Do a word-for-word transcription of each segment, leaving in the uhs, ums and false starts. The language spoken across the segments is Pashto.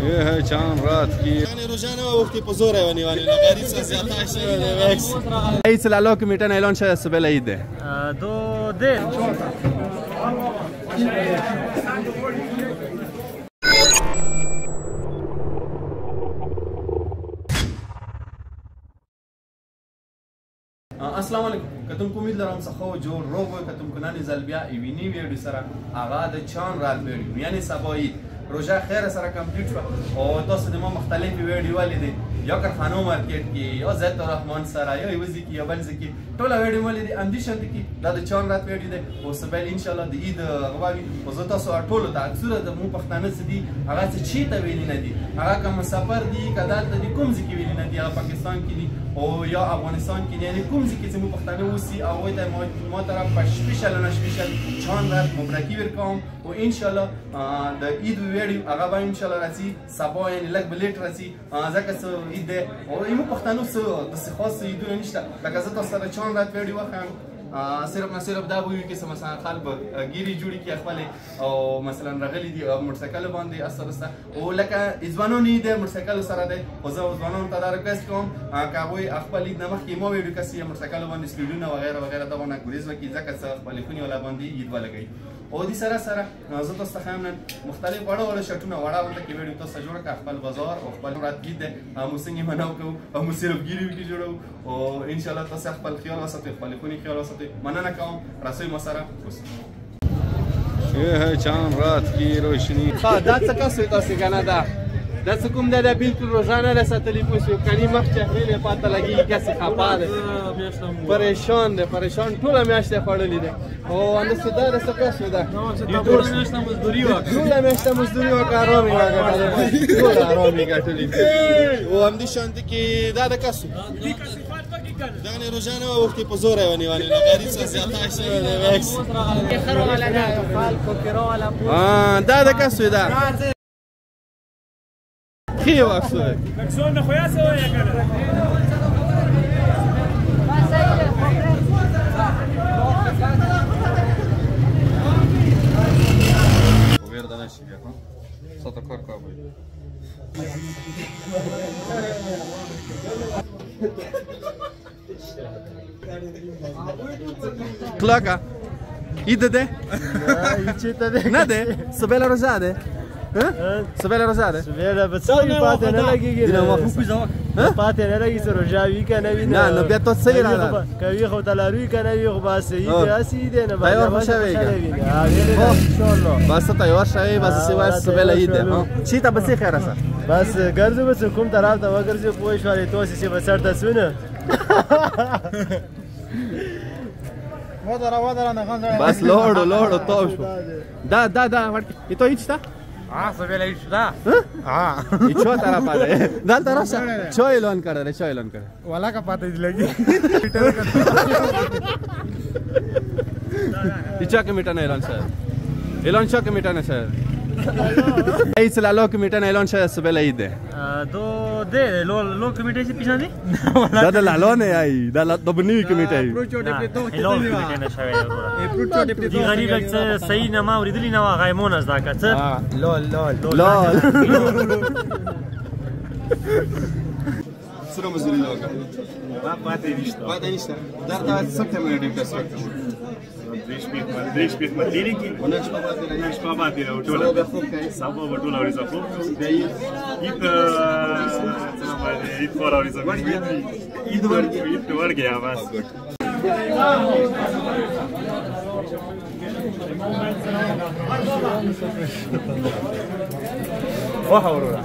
یه چند رات کی یعنی روزانه وقتی پزوره ونی ونی غریب زیاده شده وکس ای سلاله که میتونه اعلان شه سبل ایده دو ده السلام علیکم کتم کومید لرم څخه جوړ روغ کتم کنانی زلبیا ایوینی ویډیو سره هغه د چان رات ویډیو یعنی سبایی روزه خیر سره کمپلیټ شو او تاسو د ما مختلفې ویډیو ولیدې یا کارخانو مارکیټ کې یا زید الرحمن سره یا یوزي کې یا بل ځکه ټول ویډیو ولیدې اندیشن کې دا د چان رات ویډیو دی او سبل ان شاء الله د عید غواړي او زه تاسو ټول ته اکثره د مو پښتانه سدي هغه څه چی ته ویلی نه دي هغه کوم سفر دي کدال ته دي کوم ځکه ویلی نه دي هغه پاکستان کې دي او یا افغانستان کې یعنی کوم ځکه چې مو پښتانه وسی او ته ما طرف په سپیشل نه سپیشل چان رات مبارکي ورکوم او ان شاء الله د عید ویډیو هغه به ان شاء الله راځي سبا یعنی لږ بلیټ راځي ځکه څه عید دی او یمو پښتانه څه د خاص عیدونه نشته لکه زه تاسو سره چان رات ویډیو وخم صرف نه صرف دا وایي چې مثلا خلک ګيري جوړي کې خپل او مثلا رغلي دي موټرسایکل باندې اثر است او لکه ځوانونه دي موټرسایکل سره دي او زه ځوانانو ته دا ریکوست کوم کاوي خپل د مخ کې مو ویډیو کسي موټرسایکل باندې سپیډونه وغیرہ وغیرہ دا باندې ګریز وکي ځکه څه خپل فونی ولا باندې عید ولګي او دې سره سره زه تاسو ته هم مختلف وړو وړو شټونه وړا ونده کې ویډیو تاسو جوړ کړ خپل بازار او خپل رات کې د مو څنګه مناو کو او مو صرف ګيري کې جوړو او ان شاء الله تاسو خپل خیال وساتئ خپل فونی خیال وساتئ مننه کوم رسوي مسره یه چند رات کی روشنی ها دا څه کاسه تاسو کنه دا دا څه کوم دا بالکل روزانه له ساتلی پوسو کني مخ چهره نه پاته لګي کسه خپا ده پریشان ده پریشان ټول میاشته خړلې ده او اند سودا د څه کاسه ده ټول میاشته مزدوري وکړه ټول میاشته مزدوري وکړه آرامي وکړه ټول آرامي ګټلې او هم دي شانت کې دا د کاسو دانه روزانه وقتی پزوره ونی ونی غریب زیاده شده وکس خرو ولا دا فالکو کرو ولا اه دا د کاسو ده خي واکسو مکسون خو یا سو یا کنه وګور دا نشي بیا څه تا کار کوي کلاکا ایده ده نه ده سبیل روزه ده سبیل روزه ده سبیل بڅوی پاتې نه لګیږي نه مخ په ځواب پاتې نه لګي سره جاوی کنه وی نه نو بیا ته صحیح را کوي خو تلاروي کنه وی خو باسي دې اسی دې نه باور خوشاوي ان شاء الله بس ته یو شای بس سی وای سبیل ایده ها چی ته بس خیر سره بس ګرځو بس کوم طرف ته وګرځي پوه شوالې توسي چې بسر تاسونه ودره ودره نه غند بس لوړو لوړو تو شو دا دا دا ورته ته هیڅ تا اه سبیل هیڅ دا ها هیڅ طرف پاره دا طرف چا اعلان کړل چا اعلان کړل والا کا پاتې لګي هیڅ کې میټنه اعلان سره اعلان چا کې میټنه سره ای سلاله کې میټنه اعلان شه سبل ایده دو ده لو لو کمیټه چې پیژنې دا د لالونه ای دا د بنوي کمیټه ای پروچو ډیپټو لو کمیټه نشوي ای پروچو ډیپټو دی غریب څه صحیح نه ما ورېدلی نه هغه مونږ زدا کړه لول لول لول سره مزوري لوګه ما پاتې نشته پاتې نشته درته سپتمبر ډیپ تاسو دیش پیټ مل دیش پیټ مل دی کی ونش په باندې نه دیش په باندې له ټوله سبا په ټوله ورځ په دی ایت څنګه باندې ایت په ورځ باندې ایت ورګي ایت ورګي اواز واه اورورا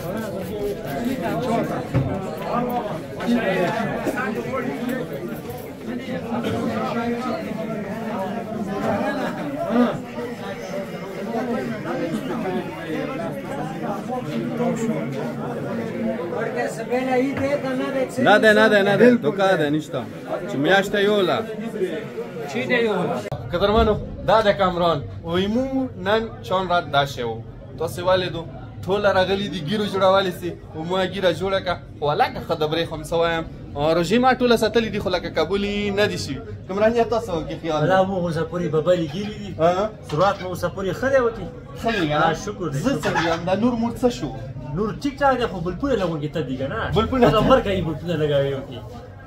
نه ده نه ده نه ده دوکا ده نشته چې میاشته یولا چی دی یولا قدرمنو دا د کامران او ایمو نن چون رات داشه و تاسو والدو ټول راغلي دي ګیرو جوړوالي سي او ما ګیره جوړه کا ولکه خدبري خمسه وایم روژې ما ټوله ساتلې دي خو لکه کابلي نه دي شوي کمران یا تاسو کې خیال ولا مو اوسه پورې ببلې ګیرې دي سرعت مو اوسه پورې ښه دی وکړي ښه دی شکر دی زه څنګه یم دا نور مور څه شو نور ټیک ټاک دی خو بلپونه لګونکي ته دي که نه بلپونه دا عمر کوي بلپونه لګوي وکړي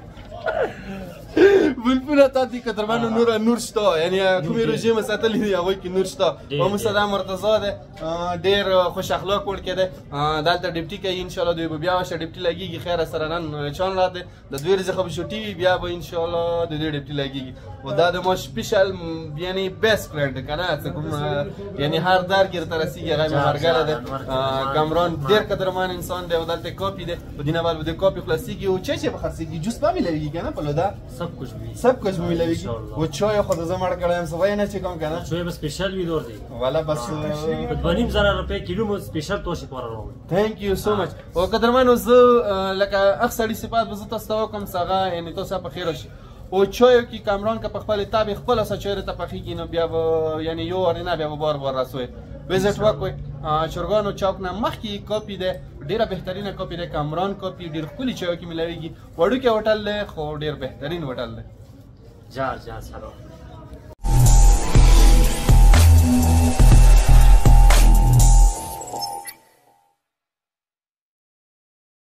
بلپونه تا دي قدرمنو نور نور شته یعنی کومې روژې مې ساتلې دي هغوی کې نور شته او مصطفی مرتضی دی ډېر خوش اخلاق وړکی دی دلته ډیپټي کوي انشاءالله دوی به بیا ورشه ډیپټي لګېږي خیره سره نن چان رات دی د دوی ورځې خو به چوټي وي بیا به انشاءالله د دوی ډیپټي لګېږي و دا د ما سپیشل یعنی بیسټ فرینډ دی که نه څه کوم یعنی هر در کې درته رسېږي هغه مې ملګری دی کامران ډېر قدرمن انسان دی او دلته کاپي دی په دې نه بعد به د کاپي خلاصېږي او چای چې به خرڅېږي جوس به ملوېږي که نه په لودا सब कुछ भी सब कुछ मिलेगी वो चाय खुद जमाड़ कर हम सवाई ना चिकन का ना चाय बस स्पेशल भी दौर दी वाला बस بدبنیم زره روپے کیلو مو سپیشل توشي پورا راو ثانک یو سو مچ او قدرمنو زه لکه اکثر صفات به زه تاسو ته کوم څنګه یعنی تاسو په خیر شي او چایو کې کامران کا په خپل تابع خپل سچره ته پخېږي نو بیا یعنی یو اور نه بیا بار بار راسوي وزټ وکوي چرګانو چوک نه مخکې کاپي ده ډیره بهترینه کاپي ده کامران کاپي ډیر خولي چایو کې ملويږي وړو کې هوټل له خو ډیر بهترین هوټل ده جار جار سره